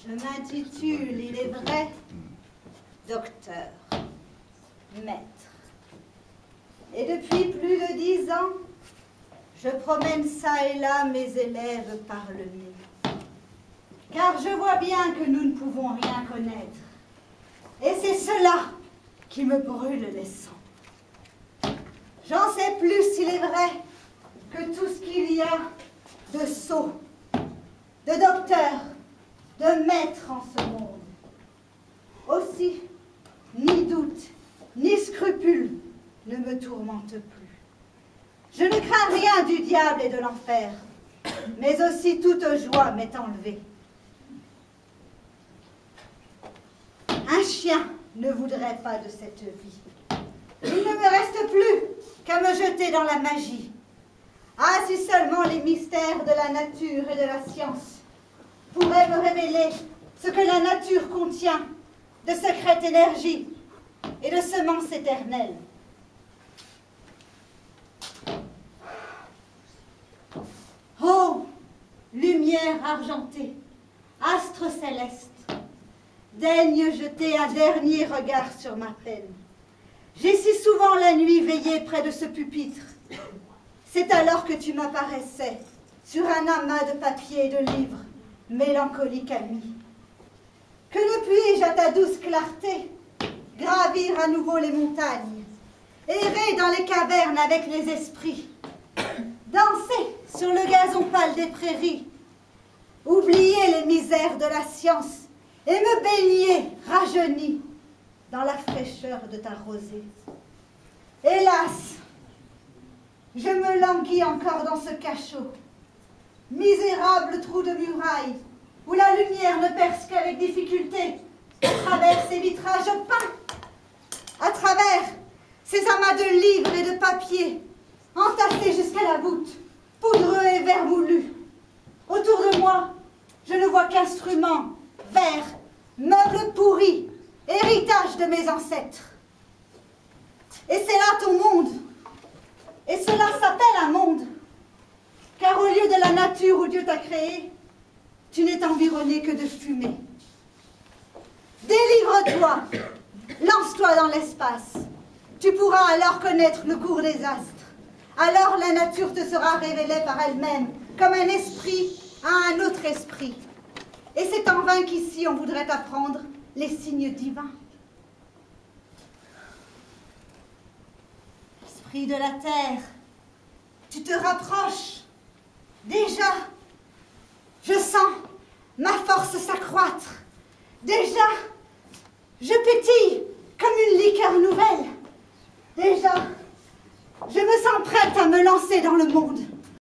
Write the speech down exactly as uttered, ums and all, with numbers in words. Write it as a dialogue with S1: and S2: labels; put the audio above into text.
S1: Je m'intitule, il est vrai, docteur, maître. Et depuis plus de dix ans, je promène ça et là mes élèves par le nez. Car je vois bien que nous ne pouvons rien connaître. Et c'est cela qui me brûle les sangs. J'en sais plus, il est vrai, que tout ce qu'il y a de sot, de docteur, de maître en ce monde. Aussi, ni doute, ni scrupule ne me tourmentent plus. Je ne crains rien du diable et de l'enfer, mais aussi toute joie m'est enlevée. Un chien ne voudrait pas de cette vie. Il ne me reste plus qu'à me jeter dans la magie. Ah, si seulement les mystères de la nature et de la science pourraient me révéler ce que la nature contient de secrète énergie et de semences éternelles. Oh, lumière argentée, astre céleste, daigne jeter un dernier regard sur ma peine. J'ai si souvent la nuit veillé près de ce pupitre. C'est alors que tu m'apparaissais sur un amas de papier et de livres, mélancolique ami. Que ne puis-je à ta douce clarté gravir à nouveau les montagnes, errer dans les cavernes avec les esprits, danser sur le gazon pâle des prairies, oublier les misères de la science et me baigner rajeuni dans la fraîcheur de ta rosée. Hélas, je me languis encore dans ce cachot, misérable trou de muraille, où la lumière ne perce qu'avec difficulté, à travers ces vitrages peints, à travers ces amas de livres et de papiers, entassés jusqu'à la voûte, poudreux et vermoulus. Autour de moi, je ne vois qu'instruments, verres, meubles pourris, héritage de mes ancêtres. Et c'est là ton monde. Et cela s'appelle un monde. Car au lieu de la nature où Dieu t'a créé, tu n'es environné que de fumée. Délivre-toi, lance-toi dans l'espace. Tu pourras alors connaître le cours des astres. Alors la nature te sera révélée par elle-même, comme un esprit à un autre esprit. Et c'est en vain qu'ici on voudrait apprendre les signes divins. Esprit de la terre, tu te rapproches. Déjà, je sens ma force s'accroître. Déjà, je pétille comme une liqueur nouvelle. Déjà, je me sens prête à me lancer dans le monde.